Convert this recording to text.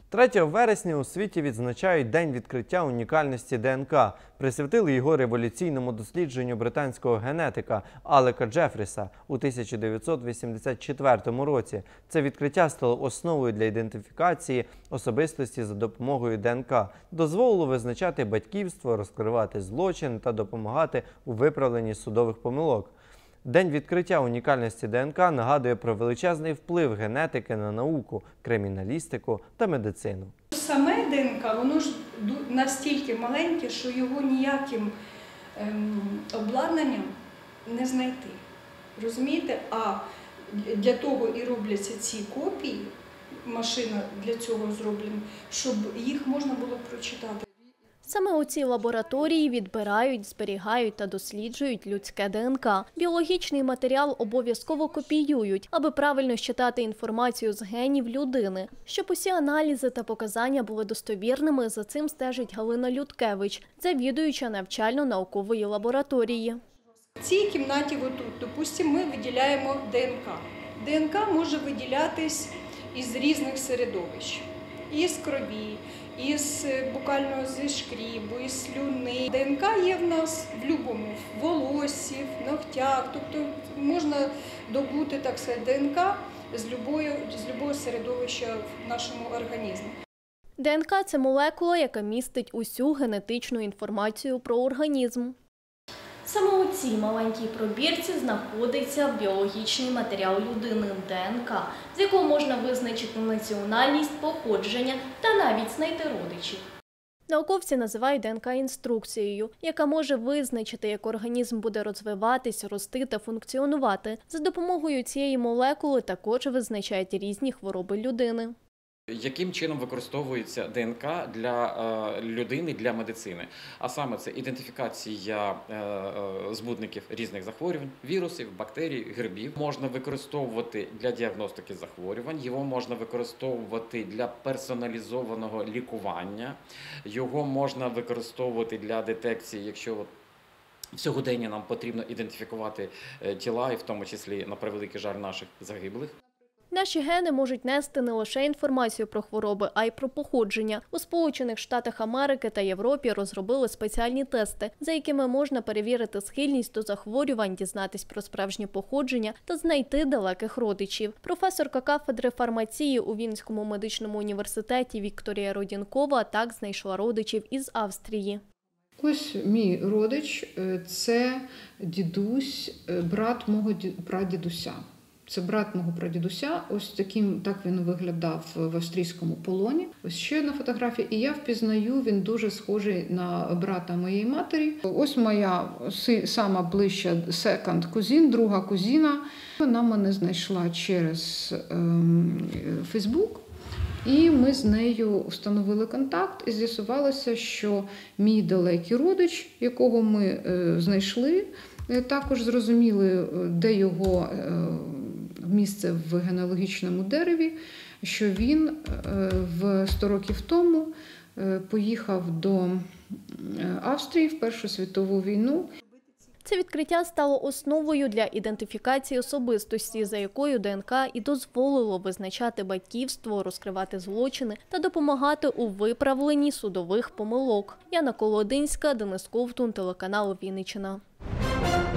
3 вересня у світі відзначають День відкриття унікальності ДНК. Присвятили його революційному дослідженню британського генетика Алека Джефріса у 1984 році. Це відкриття стало основою для ідентифікації особистості за допомогою ДНК. Дозволило визначати батьківство, розкривати злочин та допомагати у виправленні судових помилок. День відкриття унікальності ДНК нагадує про величезний вплив генетики на науку, криміналістику та медицину. Саме ДНК, воно ж настільки маленьке, що його ніяким обладнанням не знайти. Розумієте? А для того і робляться ці копії, машина для цього зроблена, щоб їх можна було прочитати. Саме у цій лабораторії відбирають, зберігають та досліджують людське ДНК. Біологічний матеріал обов'язково копіюють, аби правильно считати інформацію з генів людини. Щоб усі аналізи та показання були достовірними, за цим стежить Галина Людкевич, завідуюча навчально-наукової лабораторії. В цій кімнаті, отут, допустимо, ми виділяємо ДНК. ДНК може виділятись із різних середовищ. Із крові, із буквально зі шкрібу, із слюни. ДНК є в нас в будь-якому, в волоссі, в ногтях. Тобто можна добути, так сказати, ДНК з будь-якого середовища в нашому організмі. ДНК – це молекула, яка містить усю генетичну інформацію про організм. Саме у цій маленькій пробірці знаходиться біологічний матеріал людини – ДНК, з якого можна визначити національність, походження та навіть знайти родичів. Науковці називають ДНК інструкцією, яка може визначити, як організм буде розвиватись, рости та функціонувати. За допомогою цієї молекули також визначають різні хвороби людини. Яким чином використовується ДНК для людини, для медицини? А саме це ідентифікація збудників різних захворювань, вірусів, бактерій, грибів. Можна використовувати для діагностики захворювань, його можна використовувати для персоналізованого лікування, його можна використовувати для детекції, якщо в сьогодення нам потрібно ідентифікувати тіла, і в тому числі, на превеликий жаль, наших загиблих. Наші гени можуть нести не лише інформацію про хвороби, а й про походження. У Сполучених Штатах Америки та Європі розробили спеціальні тести, за якими можна перевірити схильність до захворювань, дізнатись про справжнє походження та знайти далеких родичів. Професорка кафедри фармації у Вінницькому медичному університеті Вікторія Родінкова так знайшла родичів із Австрії. Ось мій родич – це дідусь, брат мого прадідуся. Це брат мого прадідуся, ось так він виглядав в австрійському полоні. Ось ще одна фотографія, і я впізнаю, він дуже схожий на брата моєї матері. Ось моя сама ближча second cousin, друга кузина. Вона мене знайшла через Facebook, і ми з нею встановили контакт, і з'ясувалося, що мій далекий родич, якого ми знайшли, також зрозуміли, де його місце в генеалогічному дереві, що він 100 років тому поїхав до Австрії в Першу світову війну. Це відкриття стало основою для ідентифікації особистості, за якою ДНК і дозволило визначати батьківство, розкривати злочини та допомагати у виправленні судових помилок. Яна Колодинська, Денис Ковтун, телеканал Вінниччина.